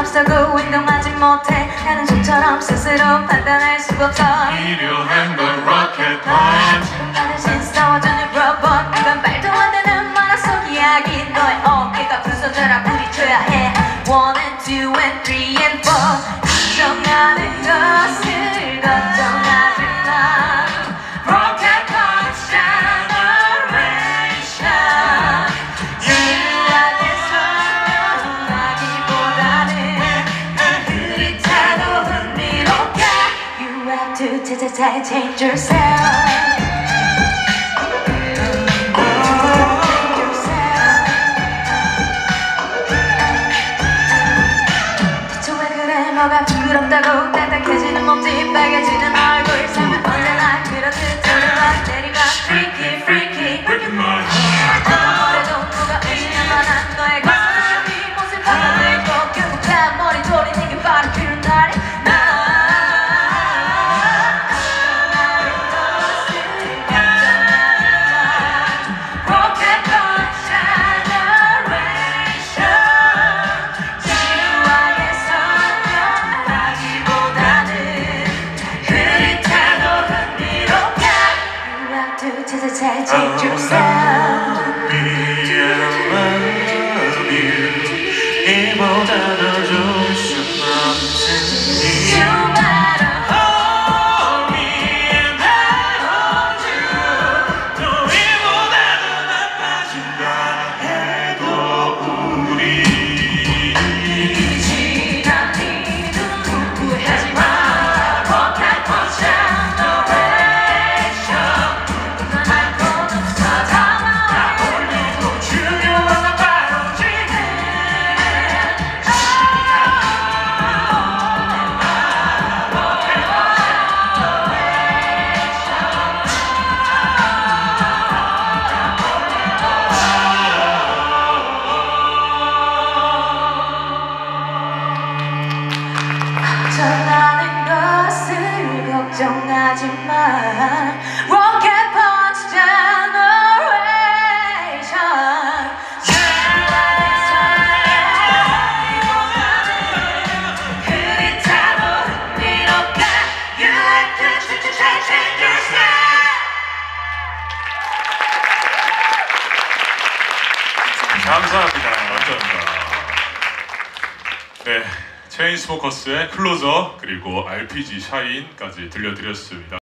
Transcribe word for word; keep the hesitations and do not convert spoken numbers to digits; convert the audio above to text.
앞서고 운동하지 못해 나는 좀처럼 스스로 판단할 수가 없어 필요한 건 로켓 펀치 나는 신싸워주는 로봇 이건 말도 안 되는 만화속 이야기 너의 어깨가 부서져라 부딪혀야 해 One and two and three and four 걱정하는 것을 걱정하지 마 Rocket Punch Generation 지루하게 설명하기보다는 흐릿하고 흥미롭게 You have to change yourself 뭐가 부끄럽다고 딱딱해지는 몸짓 빨개지는 얼굴 삶은 언제나 그렇듯 돌아와 내리가 freaky freaky breaking my heart 아무래도 뭐가 의심만 한 너의 가슴이 모습 바꿔들고 결국 다 머리 돌리는 게 바로 그 날이 나 Rocket Punch Generation 지루하게 Change yourself. I love you. 이보다 더 좋을 순 없지. No matter Hold me and I hold you. 또 이보다 더 나빠진다 해도 우리 지난 일은 후회하지 마. Rocket Punch 전하는 것을 걱정하지 마 Rocket Punch Generation 흐릿하고 흥미롭게 You have to change yourself 감사합니다. 감사합니다. 네. 체인스모커스의 클로저 그리고 알피지 샤인까지 들려드렸습니다.